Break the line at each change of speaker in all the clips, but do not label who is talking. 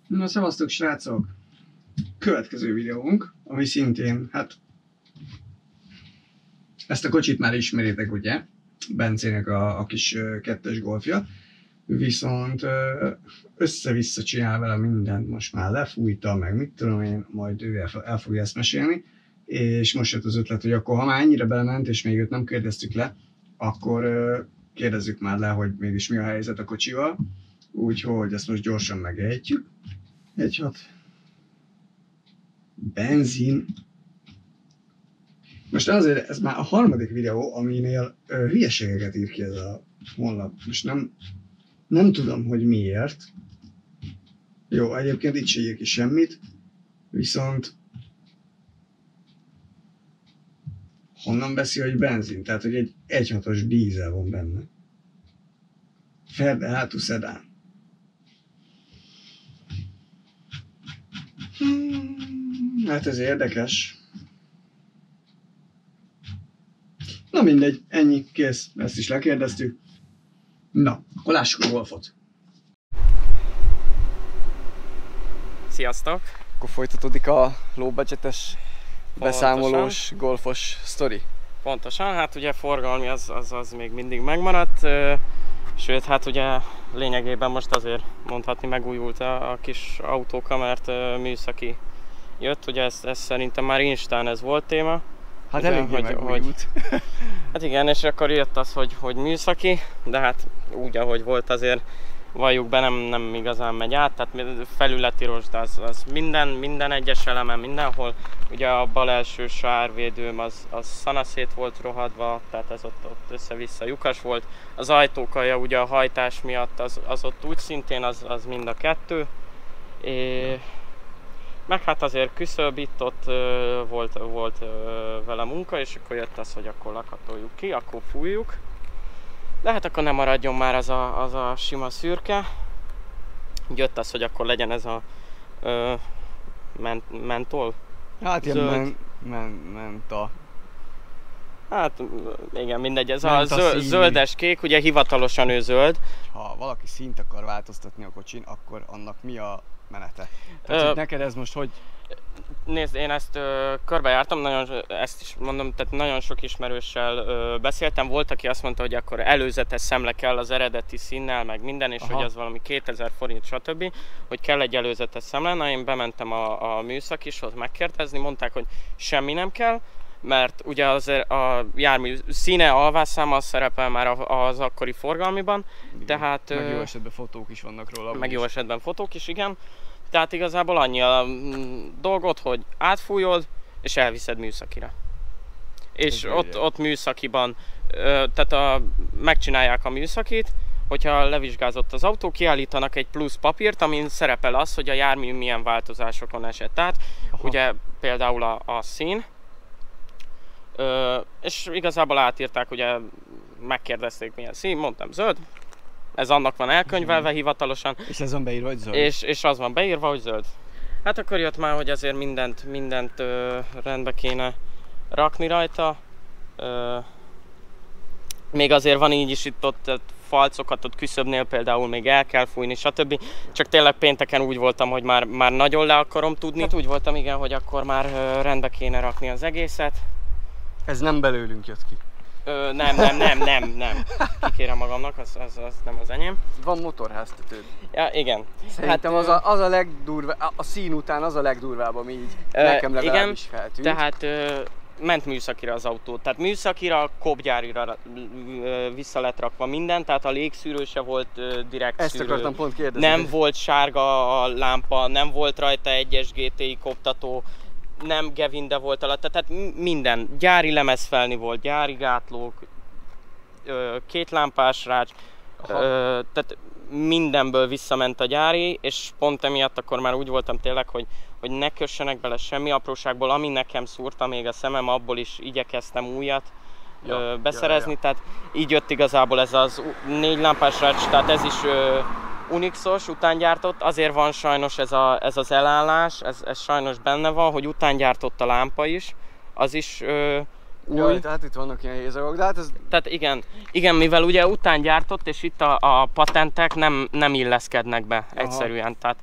Na, szevasztok srácok! Következő videónk, ami szintén, hát ezt a kocsit már ismeritek, ugye? Bencének a kis kettes golfja. Viszont össze-vissza csinál vele mindent, most már lefújta, meg mit tudom én, majd ő el fogja ezt mesélni. És most jött az ötlet, hogy akkor ha már ennyire belement, és még őt nem kérdeztük le, akkor kérdezzük már le, hogy mégis mi a helyzet a kocsival. Úgyhogy ezt most gyorsan megejtjük. 1.6 benzin. Most azért ez már a harmadik videó, aminél hülyeségeket ír ki ez a honlap. Most nem tudom, hogy miért. Jó, egyébként itt se ír ki semmit. Viszont honnan veszi, hogy benzin? Tehát, hogy egy 1.6-os dízel van benne. Ferde hátú szedán. Hát ez érdekes. Na mindegy, ennyi, kész. Ezt is lekérdeztük. Na, akkor lássuk a golfot.
Sziasztok!
Akkor folytatódik a low budgetes beszámolós golfos sztori.
Pontosan, hát ugye forgalmi az még mindig megmaradt, sőt hát ugye lényegében most azért mondhatni megújult a kis autóka, mert műszaki jött, ugye ez szerintem már Instán ez volt téma.
Hát
ugye,
eléggé megújult.
Hát igen, és akkor jött az, hogy műszaki, de hát úgy ahogy volt azért valljuk be nem igazán megy át, tehát felületi rost az minden egyes elemen mindenhol. Ugye a bal első sárvédőm az szanaszét volt rohadva, tehát ez ott össze-vissza lyukas volt. Az ajtókaja ugye a hajtás miatt az ott úgy szintén az mind a kettő. Meg hát azért küszöbb itt-ott volt vele munka, és akkor jött az, hogy akkor lakatoljuk ki, akkor fújjuk. De hát akkor nem maradjon már az a sima szürke. Jött az, hogy akkor legyen ez a mentol.
Hát ilyen menta.
Hát igen, mindegy, ez
Menta
a zöldes-kék, ugye hivatalosan ő zöld.
Ha valaki színt akar változtatni a kocsin, akkor annak mi a menete? Tehát neked ez most hogy?
Nézd, én ezt körbejártam, ezt is mondom, tehát nagyon sok ismerőssel beszéltem. Volt, aki azt mondta, hogy akkor előzetes szemle kell az eredeti színnel, meg minden, és hogy az valami 2000 forint, stb. Hogy kell egy előzetes szemle. Na, én bementem a műszakishoz megkérdezni, mondták, hogy semmi nem kell, mert ugye a jármű színe, alvásszáma szerepel már az akkori forgalmiban. Tehát,
meg jó esetben fotók is vannak róla.
Meg jó esetben fotók is, igen. Tehát igazából annyi a dolgot, hogy átfújod és elviszed műszakira. És ott műszakiban, tehát megcsinálják a műszakit, hogyha levizsgázott az autó, kiállítanak egy plusz papírt, amin szerepel az, hogy a jármű milyen változásokon esett. Tehát ugye például a szín, és igazából átírták, ugye megkérdezték milyen szín, mondtam zöld. Ez annak van elkönyvelve hivatalosan.
És ez van beírva, hogy zöld.
És az van beírva, hogy zöld. Hát akkor jött már, hogy azért mindent rendbe kéne rakni rajta. Még azért van így is itt-ott falcokat, ott küszöbnél például még el kell fújni, stb. Csak tényleg pénteken úgy voltam, hogy már nagyon le akarom tudni. Hát úgy voltam, igen, hogy akkor rendbe kéne rakni az egészet.
Ez nem belőlünk jött ki.
Nem. Kikérem magamnak, az nem az enyém.
Van motorháztetőd.
Ja, igen.
Szerintem az a legdurvább, a szín után az a legdurvább, ami így nekem legalábbis feltűnt.
Tehát ment műszakira az autó. Tehát műszakira, kopgyárira vissza lett rakva minden, tehát a légszűrő se volt direkt
Ezt
szűrő.
akartam pont kérdezni.
Nem volt sárga a lámpa, nem volt rajta egyes GTI koptató, nem Gevinde volt alatta, tehát minden. Gyári lemezfelni volt, gyári gátlók, két lámpás rács, tehát mindenből visszament a gyári, és pont emiatt akkor már úgy voltam tényleg, hogy ne kössenek bele semmi apróságból, ami nekem szúrta még a szemem, abból is igyekeztem újat beszerezni, tehát így jött igazából ez az 4 lámpás rács, tehát ez is Unixos, utángyártott, azért van sajnos ez az elállás, ez sajnos benne van, hogy utángyártott a lámpa is, az is új.
Jaj, tehát itt vannak ilyen hézagok, de hát ez...
Tehát igen, mivel ugye után gyártott, és itt a patentek nem illeszkednek be egyszerűen, tehát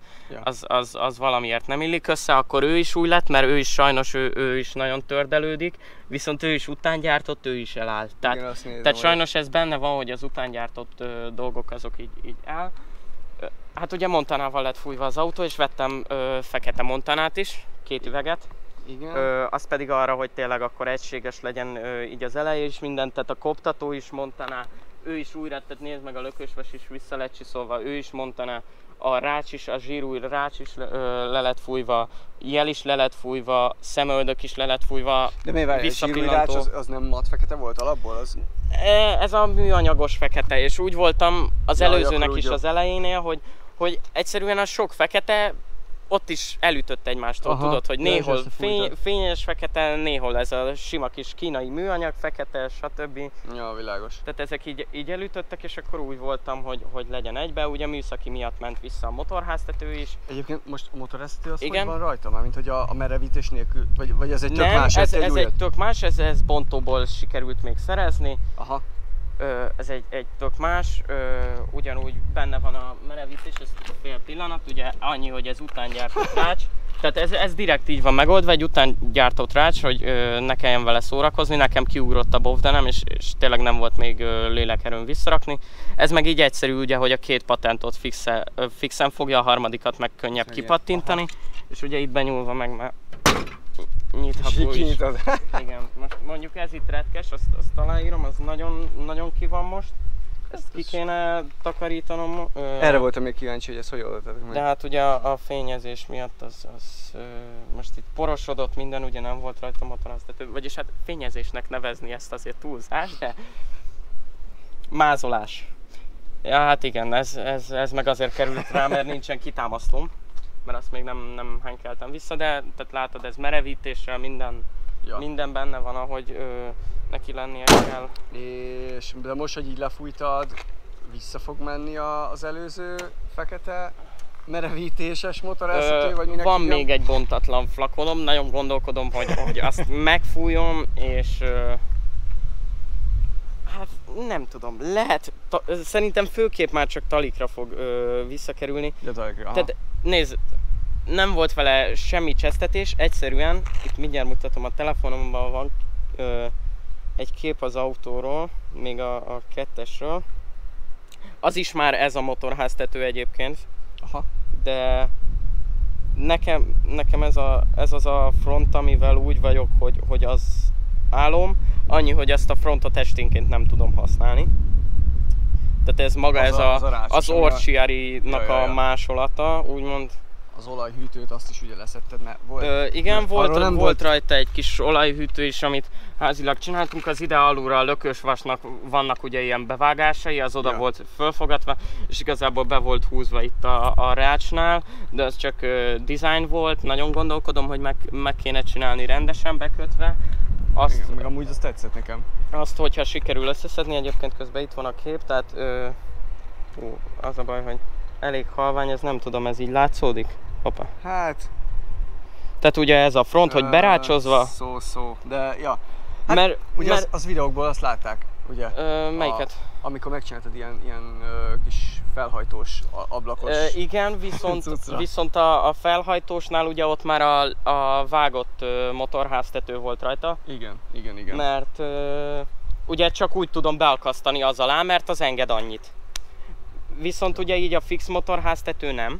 az valamiért nem illik össze, akkor ő is új lett, mert ő is sajnos ő is nagyon tördelődik, viszont ő is után gyártott, ő is eláll. Tehát,
Igen, azt nézem,
tehát sajnos ez benne van, hogy az után gyártott dolgok azok így áll. Hát ugye Montanával lett fújva az autó, és vettem fekete Montanát is, 2 üveget.
Igen.
Az pedig arra, hogy tényleg akkor egységes legyen így az eleje is minden, tehát a koptató is Montana, ő is újra, tehát nézd meg, a lökösvas is vissza lett csiszolva, ő is Montana, a rács is, a zsírúj rács is le lett fújva, jel is le lett fújva, szemöldök is le lett fújva,
De miért várj, a zsírúj rács az nem mat fekete volt alapból? Az...
Ez a műanyagos fekete, és úgy voltam az előzőnek is
úgy
az elejénél, hogy egyszerűen a sok fekete ott is elütött egymástól, tudod, hogy néhol fényes fekete, néhol ez a sima kis kínai műanyag fekete, stb.
Ja, világos.
Tehát ezek így elütöttek, és akkor úgy voltam, hogy legyen egybe, ugye műszaki miatt ment vissza a motorháztető is.
Egyébként most a motorháztető az
Igen.
hogy van rajta? Mármint, hogy a merevítés nélkül, vagy ez egy tök
Nem,
más?
ez egy tök más, ez bontóból sikerült még szerezni.
Aha.
Ez egy tök más, ugyanúgy benne van a merevítés, ez fél pillanat, ugye annyi, hogy ez után gyártott rács. Tehát ez direkt így van megoldva, egy után gyártott rács, hogy ne kelljen vele szórakozni, nekem kiugrott a bovdenem, és tényleg nem volt még lélekerőm visszarakni. Ez meg így egyszerű, ugye, hogy a 2 patentot fixen fogja, a harmadikat meg könnyebb kipattintani, és ugye itt benyúlva meg már nyitható is. Igen, most mondjuk ez itt retkes, azt aláírom, az nagyon ki van most. Ezt ki kéne takarítanom.
Erre voltam még kíváncsi, hogy ezt hogy oldottatok meg.
De hát ugye a fényezés miatt az most itt porosodott minden, ugye nem volt rajta motorháztető, vagyis hát fényezésnek nevezni ezt azért túlzás, de mázolás. Ja hát igen, ez meg azért került rá, mert nincsen kitámasztóm, mert azt még nem henkeltem vissza, de tehát látod, ez merevítéssel minden benne van, ahogy neki lennie kell.
És de most, hogy így lefújtad, vissza fog menni az előző fekete merevítéses motorháztető, vagy minek
van
hívjam?
még egy bontatlan flakonom, nagyon gondolkodom, hogy azt megfújom, és hát nem tudom, lehet, szerintem főképp már csak talikra fog visszakerülni.
Ja, talikra,
tehát nézd, nem volt vele semmi csesztetés, egyszerűen, itt mindjárt mutatom, a telefonomban van egy kép az autóról, még a 2-esről. Az is már ez a motorháztető egyébként.
Aha.
De nekem ez az a front, amivel úgy vagyok, hogy az álom, annyi, hogy ezt a frontot esténként nem tudom használni. Tehát ez maga az Orciari-nak a másolata, úgymond.
Az olajhűtőt azt is ugye leszetted, mert volt...
Igen, volt rajta egy kis olajhűtő is, amit házilag csináltunk. Az ide alulra a lökösvasnak vannak ugye ilyen bevágásai, az oda volt fölfogatva, és igazából be volt húzva itt a rácsnál, de az csak design volt. Nagyon gondolkodom, hogy meg kéne csinálni rendesen bekötve.
Azt, meg amúgy az tetszett nekem.
Azt, hogyha sikerül összeszedni, egyébként közben itt van a kép, tehát az a baj, hogy elég halvány, ez nem tudom, ez így látszódik? Hoppá.
Hát...
Tehát ugye ez a front, hogy berácsozva...
Szó, de ja. Hát,
mert,
ugye az videókból azt látták, ugye?
Melyiket?
Amikor megcsináltad ilyen kis felhajtós, ablakos...
Igen, viszont a felhajtósnál ugye ott már a vágott motorháztető volt rajta.
Igen.
Mert ugye csak úgy tudom beakasztani az alá, mert az enged annyit. Viszont ugye így a fix motorháztető nem.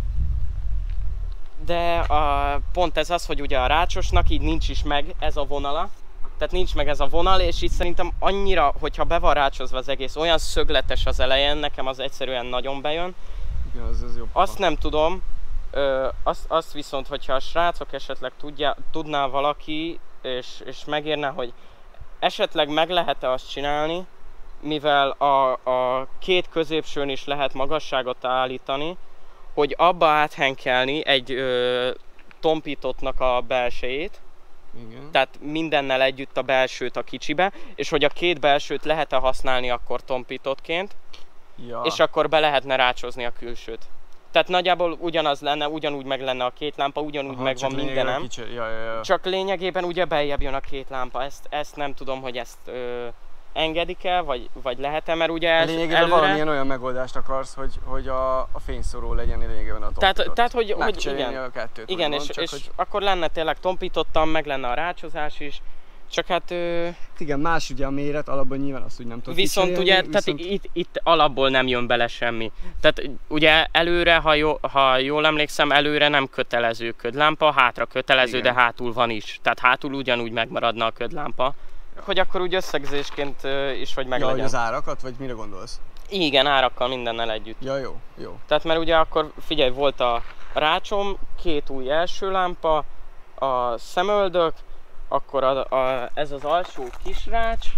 De pont ez az, hogy ugye a rácsosnak így nincs is meg ez a vonala. Tehát nincs meg ez a vonal, és így szerintem annyira, hogyha be van rácsozva az egész, olyan szögletes az elején, nekem az egyszerűen nagyon bejön.
Igen, az jobb.
Azt nem tudom, azt viszont, hogyha a srácok esetleg tudná valaki, és megérne, hogy esetleg meg lehet-e azt csinálni, mivel a 2 középsőn is lehet magasságot állítani, hogy abba áthenkelni egy tompítottnak a belsejét.
Igen.
Tehát mindennel együtt a belsőt a kicsibe, és hogy a 2 belsőt lehet-e használni akkor tompítottként, és akkor be lehetne rácsozni a külsőt. Tehát nagyjából ugyanaz lenne, ugyanúgy meg lenne a két lámpa, ugyanúgy megvan mindenem. Csak lényegében ugye beljebb jön a két lámpa. Ezt nem tudom, hogy ezt engedik-e, vagy lehet-e, mert ugye
lényegében előre... valamilyen olyan megoldást akarsz, hogy a fényszóró legyen lényegében a tompított.
Tehát hogy igen,
a kettőt,
igen
mond,
és
hogy...
akkor lenne tényleg tompítottam, meg lenne a rácsozás is, csak hát...
Igen, más ugye a méret, alapban nyilván azt úgy nem tudod
viszont
kicserélni,
ugye, tehát itt alapból nem jön bele semmi. Tehát ugye előre, ha jól emlékszem, előre nem kötelező ködlámpa, hátra kötelező, igen. De hátul van is. Tehát hátul ugyanúgy megmaradna a ködlámpa. Hogy akkor úgy összegzésként is, hogy meg legyen.
Hogy az árakat, vagy mire gondolsz?
Igen, árakkal mindennel együtt.
Ja, jó.
Tehát mert ugye akkor figyelj, volt a rácsom, 2 új első lámpa, a szemöldök, akkor ez az alsó kis rács,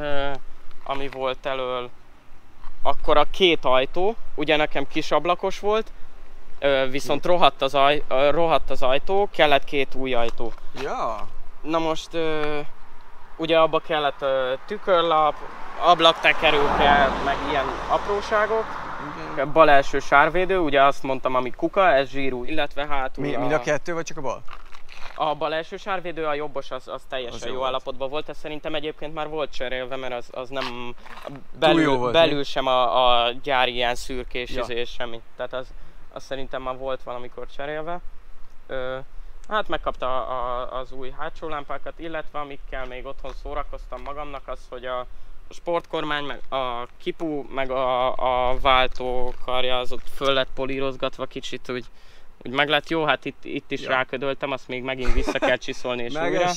ami volt elől, akkor a 2 ajtó, ugye nekem kis ablakos volt, viszont rohadt az ajtó, kellett 2 új ajtó.
Ja.
Na most ugye abba kellett tükörlap, ablaktekerőkkel, meg ilyen apróságok. Igen. Bal első sárvédő, ugye azt mondtam, ami kuka, ez zsírú, illetve hátul
mind a 2 vagy csak a bal?
A bal első sárvédő, a jobbos az teljesen jó állapotban volt, ez szerintem egyébként már volt cserélve, mert az nem belül sem a gyári ilyen szürkés és semmi. Tehát az szerintem már volt valamikor cserélve. Hát megkapta az új hátsó lámpákat, illetve amikkel még otthon szórakoztam magamnak, az, hogy a sportkormány, meg a kipu, meg a váltókarja az ott föl lett polírozgatva kicsit, úgy meg lett jó, hát itt is ráködöltem, azt még megint vissza kell csiszolni és újra.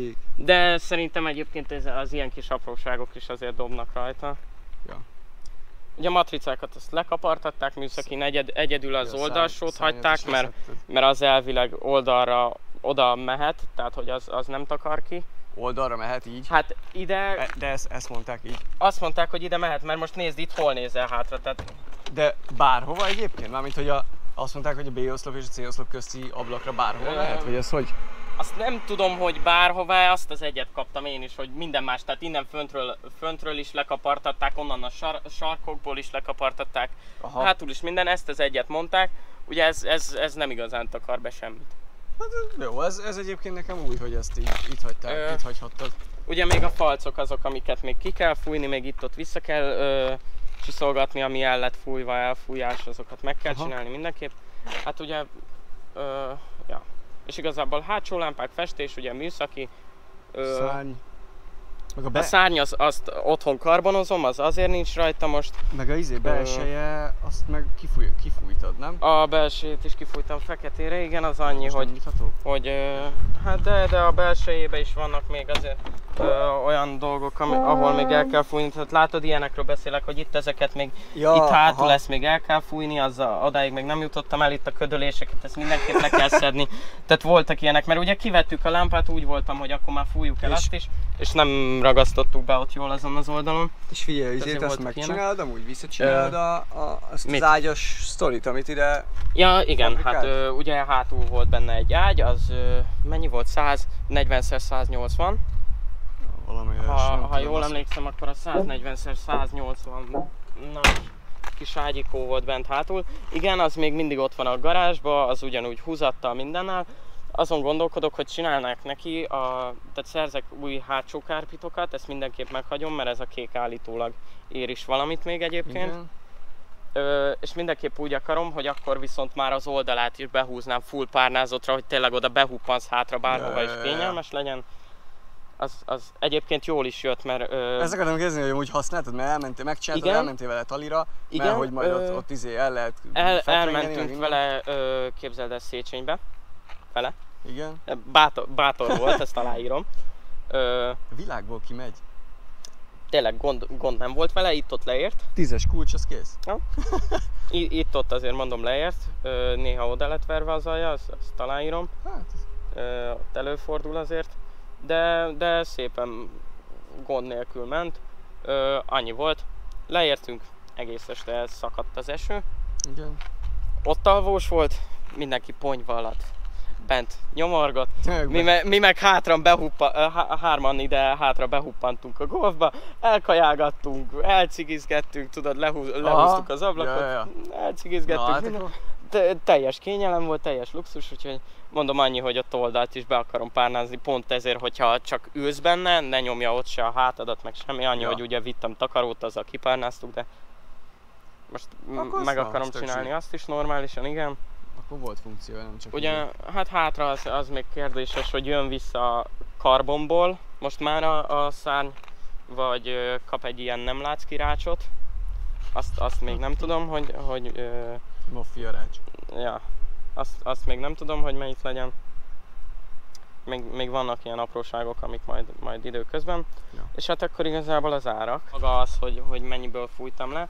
De szerintem egyébként az ilyen kis apróságok is azért dobnak rajta. Ja. Ugye a matricákat azt lekapartatták műszakén, egyedül az oldalsót hagyták, mert az elvileg oldalra oda mehet, tehát hogy az nem takar ki.
Oldalra mehet így?
Hát ide...
De ezt mondták így?
Azt mondták, hogy ide mehet, mert most nézd, itt hol nézel hátra, tehát...
De bárhova egyébként? Mármint, hogy azt mondták, hogy a B-oszlop és a C-oszlop közti ablakra bárhova mehet? Vagy ez hogy?
Azt nem tudom, hogy bárhová, azt az egyet kaptam én is, hogy minden más, tehát innen föntről is lekapartatták, onnan a sarkokból is lekapartatták, hátul is minden, ezt az egyet mondták, ugye ez nem igazán takar be semmit.
Hát jó, ez egyébként nekem új, hogy ezt itt hagyták, itt hagyhattad.
Ugye még a falcok azok, amiket még ki kell fújni, még itt-ott vissza kell csiszolgatni, ami el lett fújva, elfújás, azokat meg kell csinálni mindenképp. Hát ugye, ja. És igazából hátsó lámpák, festés, ugye műszaki.
Szárny.
A szárny azt otthon karbonozom, az azért nincs rajta most.
Meg a belseje, azt meg kifújtad, nem?
A belsejét is kifújtam feketére, igen, az annyi, hogy hát de a belsejében is vannak még azért olyan dolgok, ahol még el kell fújni. Tehát látod, ilyenekről beszélek, hogy itt ezeket még, itt hátul ezt még el kell fújni, odáig még nem jutottam el, itt a ködöléseket, ezt mindenképp le kell szedni. Tehát voltak ilyenek, mert ugye kivettük a lámpát, úgy voltam, hogy akkor már fújjuk el azt is, és nem ragasztottuk be ott jól azon az oldalon.
És figyelj, ezt megcsinálod, amúgy visszacsinálod azt az ágyas sztorit, amit ide...
Ja, igen, hát ugye hátul volt benne egy ágy, az mennyi volt? 140x180. Ha jól emlékszem, akkor a 140x180 kis ágyikó volt bent hátul. Igen, az még mindig ott van a garázsban, az ugyanúgy húzattal mindennel. Azon gondolkodok, hogy csinálnák neki, tehát szerzek új hátsó kárpitokat, ezt mindenképp meghagyom, mert ez a kék állítólag ér is valamit még egyébként. És mindenképp úgy akarom, hogy akkor viszont már az oldalát is behúznám full párnázottra, hogy tényleg oda behuppansz hátra bárhova is kényelmes legyen. Az egyébként jól is jött, mert...
Ezt akartam kérdezni, hogy úgy használtad, mert megcsináltad, elmentél vele Talira, mert hogy majd ott el lehet
elmentünk vele, képzeld el, Széchenybe. Vele.
Igen.
Bátor volt, ezt aláírom.
A világból kimegy.
Tényleg gond nem volt vele, itt-ott leért.
10-es kulcs, az kész.
Ja. Itt-ott azért mondom leért, néha oda lett verve az alja, azt aláírom. Hát. Ott előfordul azért. De szépen gond nélkül ment. Annyi volt. Leértünk, egész este szakadt az eső.
Igen.
Ott alvós volt, mindenki ponyva alatt bent nyomorgott. Mi meg hárman ide hátra behuppantunk a golfba, elkajálgattunk, elcigizgettünk, tudod, lehúztuk az ablakot, elcigizgettünk. teljes kényelem volt, teljes luxus, úgyhogy mondom annyi, hogy a toldalt is be akarom párnázni, pont ezért, hogyha csak ülsz benne, ne nyomja ott se a hátadat, meg semmi, annyi, hogy ugye vittem takarót, azzal kipárnáztuk, de most meg akarom csinálni azt is normálisan, igen.
Akkor volt funkció, nem csak
ugye,
így.
hát hátra az még kérdéses, hogy jön vissza karbonból most már a szárny, vagy kap egy ilyen nem látsz kirácsot. Azt még nem tudom, hogy
Mafia rács.
ja, azt még nem tudom, hogy melyik legyen. Még vannak ilyen apróságok, amik majd időközben.
Ja.
És hát akkor igazából az árak. Maga az, hogy mennyiből fújtam le.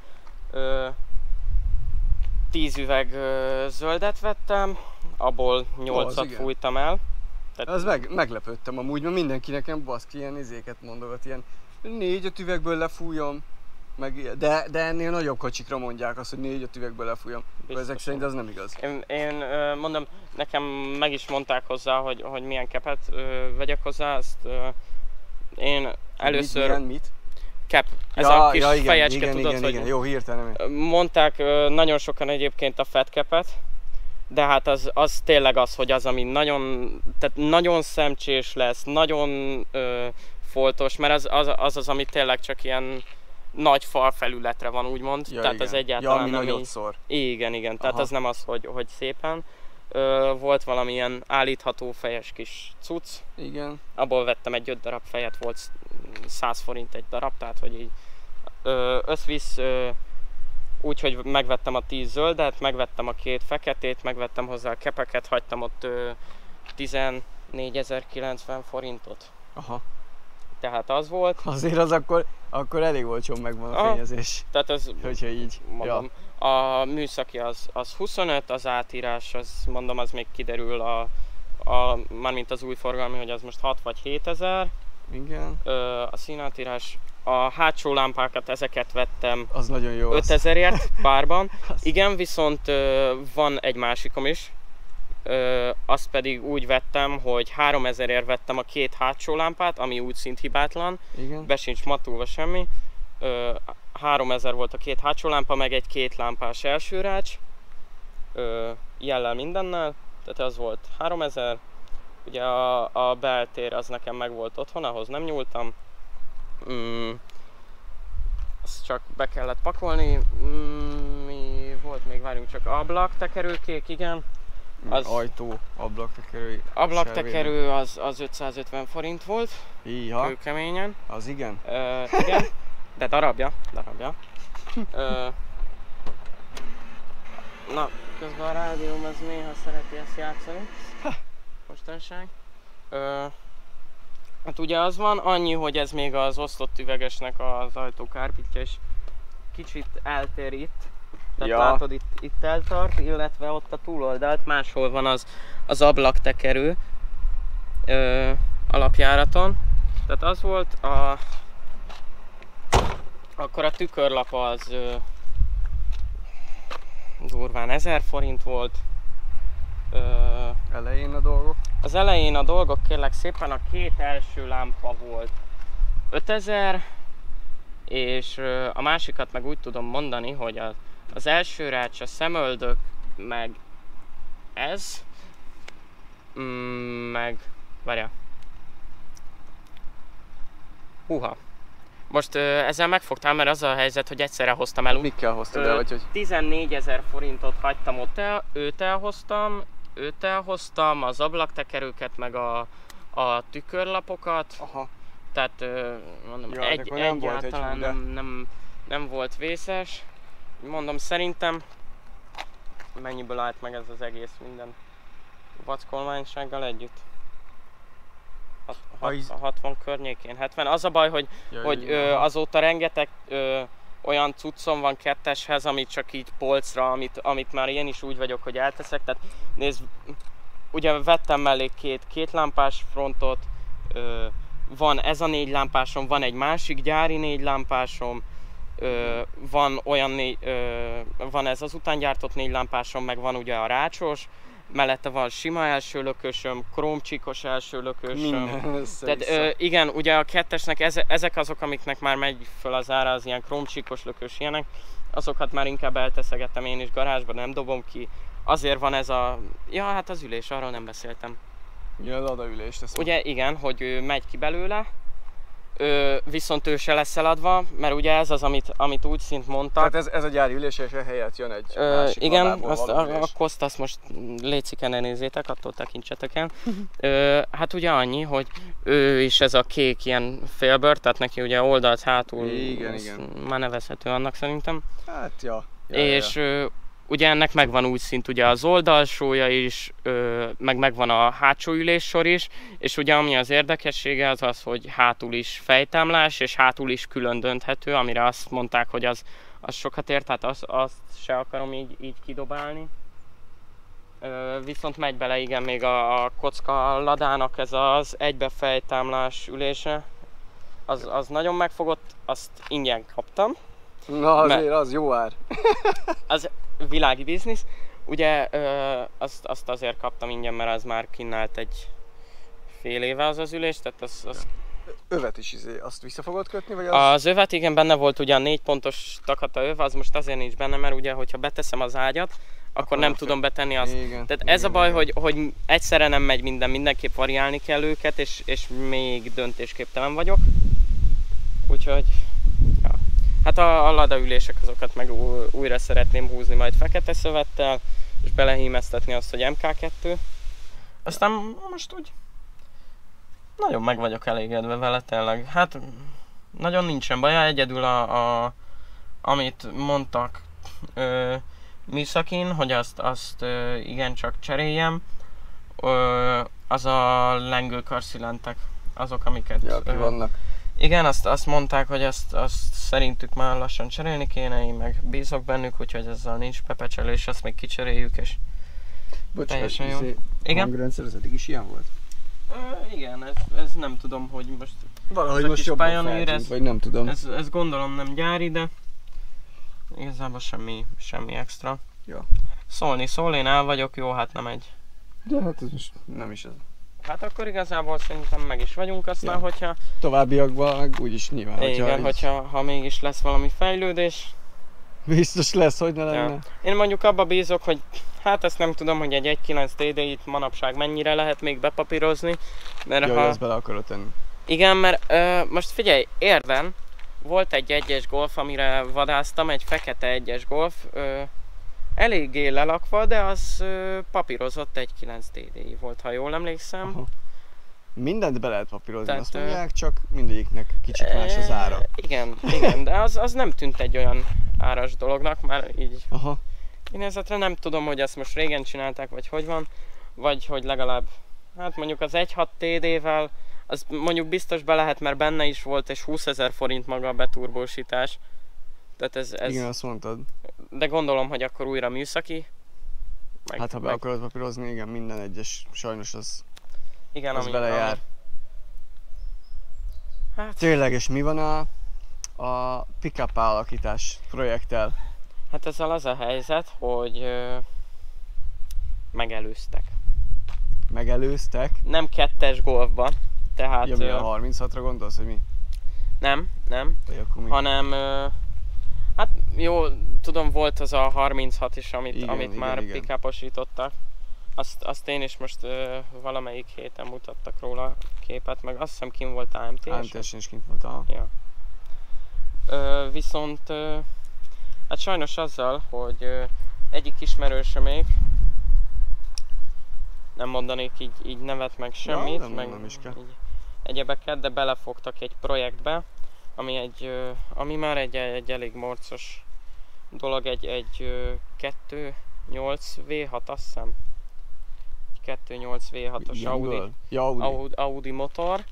10 üveg zöldet vettem, abból 8-at fújtam el.
Tehát... Ez meglepődtem amúgy, mert mindenki nekem baszki ilyen izéket mondogat, ilyen 4-5 üvegből lefújom. De ennél nagyobb kocsikra mondják azt, hogy 4-5 üvegből lefújom. Ezek szerint az nem igaz.
Én mondom, nekem meg is mondták hozzá, hogy milyen kepet vegyek hozzá, ezt én először...
Mit?
Cap. Ez a kis
igen,
fejecske, tudod,
igen,
hogy...
Igen, jó, hirtelen.
Mondták nagyon sokan egyébként a fat capet, de hát az tényleg az, hogy az, ami nagyon szemcsés lesz, nagyon foltos, mert az, ami tényleg csak ilyen nagy fal felületre van, úgymond.
Ja,
tehát
igen.
az egyáltalán
ami
nem
nagyot szor.
Igen. Tehát az nem az, hogy szépen. Volt valamilyen állítható fejes kis cucc.
Igen.
Abból vettem egy 5 darab fejet, volt 100 forint egy darab, tehát hogy így összvisz úgy, hogy megvettem a 10 zöldet, megvettem a 2 feketét, megvettem hozzá a kepeket, hagytam ott 14.090 forintot.
Aha.
Tehát az volt.
Azért az akkor elég olcsón megvan a fényezés.
Tehát ez,
hogyha így.
Mondom, ja. A műszaki az 25, az átírás, az mondom, az még kiderül mármint az új forgalmi, hogy az most 6 vagy 7 ezer.
Igen.
A színátírás, a hátsó lámpákat, ezeket vettem
az nagyon jó
5000-ért párban. Igen, viszont van egy másikom is. Azt pedig úgy vettem, hogy 3000-ért vettem a 2 hátsó lámpát, ami úgy szint hibátlan.
Igen.
Be sincs matulva semmi. 3000 volt a 2 hátsó lámpa, meg egy 2 lámpás első rács. Jellel mindennel, tehát az volt 3000. Ugye a beltér az nekem meg volt otthon, ahhoz nem nyúltam. Azt csak be kellett pakolni. Mi volt még, várjunk csak, ablaktekerőkék, igen.
Ajtó, ablaktekerő.
Ablaktekerő az 550 forint volt.
Iha.
Kőkeményen.
Az igen?
Igen, de darabja. Na, közben a rádióm az néha szereti ezt játszani. Mostanság. Hát ugye az van, annyi, hogy ez még az osztott üvegesnek az ajtókárpitja, és kicsit eltér itt. Tehát látod, itt eltart, illetve ott a túloldalt, máshol van az ablaktekerő alapjáraton. Tehát az volt, akkor a tükörlap az durván 1000 forint volt.
Elején a dolgok?
Az elején a dolgok kérlek szépen, a 2 első lámpa volt 5000, és a másikat meg úgy tudom mondani, hogy az első rács, a szemöldök, meg ez, meg, várjál. Húha. Most ezzel megfogtál, mert az a helyzet, hogy egyszerre hoztam el.
Mikkel hoztad el, vagy hogy?
14 000 forintot hagytam ott el, őt elhoztam, az ablaktekerőket, meg a tükörlapokat.
Aha.
Tehát mondom,
ja,
egyáltalán nem volt vészes. Mondom, szerintem mennyiből állt meg ez az egész minden vackolmánysággal együtt? 60 környékén, 70. Az a baj, hogy azóta rengeteg olyan cuccom van 2-eshez, amit csak így polcra, amit már én is úgy vagyok, hogy elteszek. Tehát nézd, ugye vettem mellé 2 lámpás frontot, van ez a 4 lámpásom, van egy másik gyári 4 lámpásom, van van ez az utángyártott 4 lámpásom, meg van ugye a rácsos, mellette van sima első lökösöm, krómcsíkos első lökösöm. Tehát igen, ugye a 2-esnek ezek azok, amiknek már megy föl az ára, az ilyen krómcsíkos lökös ilyenek, azokat már inkább elteszegettem én is garázsba, nem dobom ki. azért van ez a... Ja, hát az ülés, arról nem beszéltem.
Ja, az adaülést teszem.
Ugye igen, hogy ő megy ki belőle, viszont ő se lesz eladva, mert ugye ez az, amit úgy szint mondtak.
Tehát ez a gyári ülés, és a helyet jön egy másik
igen,
ladából való ülés.
a koszt most létszik ne nézzétek, attól tekintsetek el. Hát ugye annyi, hogy ő is ez a kék ilyen félbőr, tehát neki ugye oldalt hátul
igen.
már nevezhető annak szerintem.
Hát ja.
És ugye ennek megvan úgy szint ugye az oldalsója is, meg megvan a hátsó üléssor is, és ugye ami az érdekessége az az, hogy hátul is fejtámlás, és hátul is külön dönthető, amire azt mondták, hogy az sokat ér, tehát azt se akarom így kidobálni. Viszont megy bele igen még a kocka ladának ez az egybefejtámlás ülése, az nagyon megfogott, azt ingyen kaptam.
Na azért az jó ár.
Az világi biznisz. Ugye azt azért kaptam ingyen, mert az már kínált egy fél éve az ülés, tehát az...
Övet is azt vissza fogod kötni, vagy
Az övet igen, benne volt ugyan 4 pontos takata öv, az most azért nincs benne, mert ugye, hogyha beteszem az ágyat, akkor nem tudom betenni azt.
Igen,
tehát ez a baj, hogy egyszerre nem megy mindenképp variálni kell őket, és még döntésképtelen vagyok. Úgyhogy... Ja. Hát a ladaülések azokat meg újra szeretném húzni majd fekete szövettel, és belehímeztetni azt, hogy MK2. Aztán most úgy nagyon meg vagyok elégedve vele tényleg. Hát nagyon nincsen baja, egyedül amit mondtak műszakin, hogy azt igencsak cseréljem, az a lengő karszilentek, azok amiket...
Ja, ki vannak.
Igen, azt mondták, hogy azt szerintük már lassan cserélni kéne, én meg bízok bennük, úgyhogy ezzel nincs pepecselés, azt még kicseréljük, és teljesen jó. Igen?
Hangrendszer az eddig is ilyen volt?
Igen, ez nem tudom, hogy most...
Valahogy most jobban feltűnt, vagy nem tudom.
Ez gondolom nem gyári, de igazából semmi extra.
Ja.
Szólni szól, én el vagyok, jó, hát nem egy.
De hát ez most nem is ez.
Hát akkor igazából szerintem meg is vagyunk, aztán hogyha...
Továbbiakban meg úgyis nyilván.
Igen, hogyha mégis lesz valami fejlődés.
Biztos lesz, hogy ne lenne.
Ja. Én mondjuk abba bízok, hogy hát ezt nem tudom, hogy egy 1.9 TDI-t manapság mennyire lehet még bepapírozni. Mert
Jaj, ezt bele akarod tenni.
Igen, mert most figyelj, Érden volt egy 1-es Golf, amire vadáztam, egy fekete 1-es Golf. Eléggé lelakva, de az papírozott 1.9 TDI volt, ha jól emlékszem.
Aha. Mindent be lehet papírozni,
Tehát,
azt mondják, csak mindegyiknek kicsit más az ára.
Igen, de az nem tűnt egy olyan áras dolognak, már így
Aha.
kinézetre nem tudom, hogy ezt most régen csinálták, vagy hogy van, vagy hogy legalább, hát mondjuk az 1.6 TD-vel, az mondjuk biztos be lehet, mert benne is volt egy 20 000 forint maga a beturbósítás. Tehát ez...
Igen, azt mondtad.
De gondolom, hogy akkor újra műszaki.
Hát ha be akarod papírozni, igen, minden egyes, sajnos az,
igen,
az belejár.
Hát...
Tényleg, és mi van a pick-up alakítás projekttel?
Hát ezzel az a helyzet, hogy megelőztek.
Megelőztek?
Nem 2-es Golfba, tehát...
Ja, mi a 36-ra gondolsz, hogy mi?
Nem,
vagy akkor mi?
hanem... Hát jó, tudom, volt az a 36 is, amit már pick-uposítottak. Azt én is most valamelyik héten mutattak róla képet, meg azt hiszem kint volt AMT-es.
AMT-esen is kint volt, aha.
Ja. Viszont hát sajnos azzal, hogy egyik ismerősömék, nem mondanék így nevet meg semmit,
ja,
meg
is kell.
így egyebeket, de belefogtak egy projektbe, ami már egy elég morcos dolog, egy 2.8 V6, azt hiszem. 2.8 V6-os Audi motor.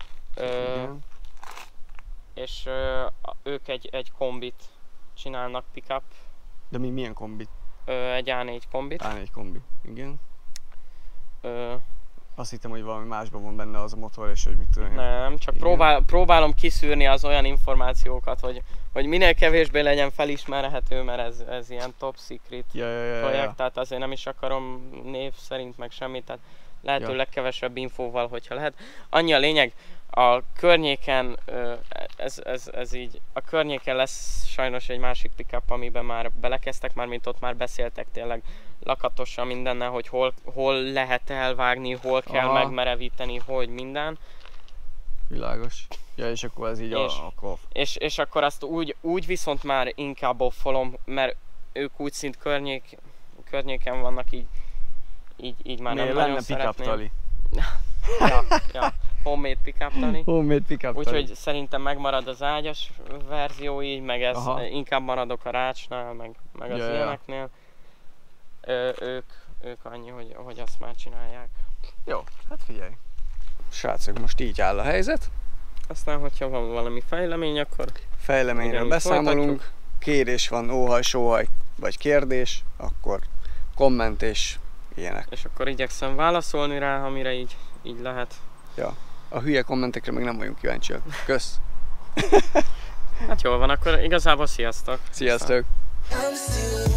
És ők egy kombit csinálnak pickup.
De milyen kombit?
Egy A4 kombit.
A4 kombi, igen. Azt hittem, hogy valami másban van benne az a motor, és hogy mit tudom én.
Nem, csak próbálom kiszűrni az olyan információkat, hogy minél kevésbé legyen felismerhető, mert ez ilyen top secret projekt, tehát azért nem is akarom név szerint meg semmit. Tehát lehető legkevesebb infóval, hogyha lehet. Annyi a lényeg, a környéken, ez így, a környéken lesz sajnos egy másik pickup, amiben már belekezdtek, már mint ott már beszéltek tényleg lakatosan mindennel, hogy hol lehet elvágni, hol kell megmerevíteni, hogy minden.
Világos. Ja, és akkor ez így
és akkor azt úgy viszont már inkább offolom, mert ők úgy szint környéken vannak, így már nem nagyon szeretném. Ja, homemade pickup tali.
Homemade pickup tali.
Úgyhogy szerintem megmarad az ágyas verzió így, meg ez inkább maradok a rácsnál, meg az ilyeneknél. Ők annyi, hogy azt már csinálják.
Jó, hát figyelj. Srácok, most így áll a helyzet.
Aztán, hogyha van valami fejlemény, akkor...
Fejleményről beszámolunk. Kérés van, óhaj, sóhaj, vagy kérdés, akkor komment és ilyenek.
És akkor igyekszem válaszolni rá, amire így lehet.
Ja, a hülye kommentekre meg nem vagyunk kíváncsiak. Kösz!
Hát jól van, akkor igazából sziasztok!
Sziasztok!